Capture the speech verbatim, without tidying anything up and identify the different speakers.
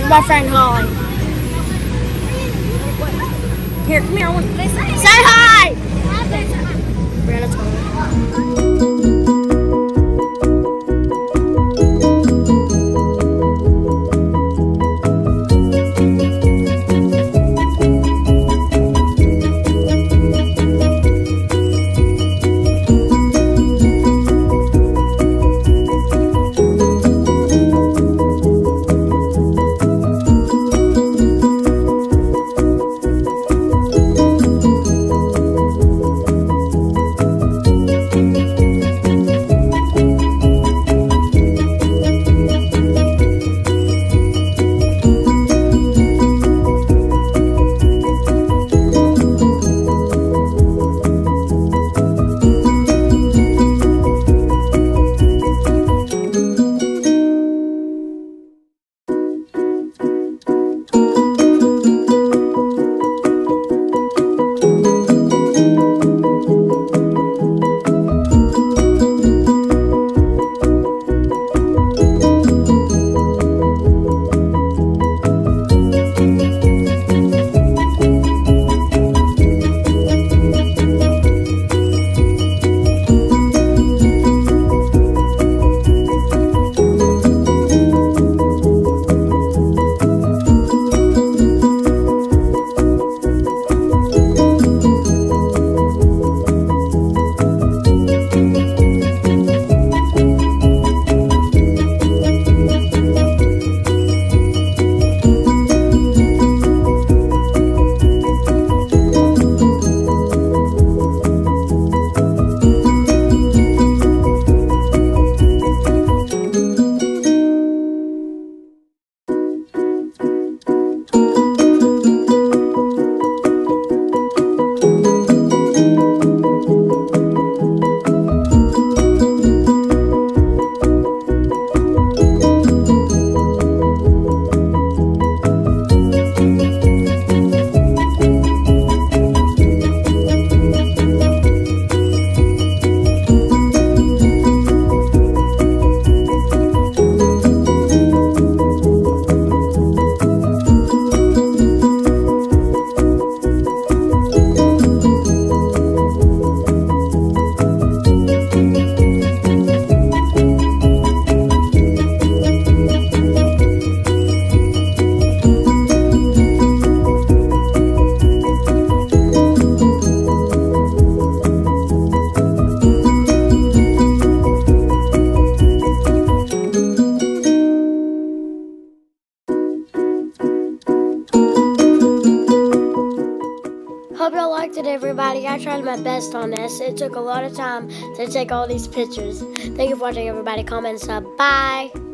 Speaker 1: my friend Holly. Here, come here. I want to say hi. Brianna's calling.
Speaker 2: Hope y'all liked it, everybody. I tried my best on this. It took a lot of time to take all these pictures. Thank you for watching, everybody. Comment, sub. Bye.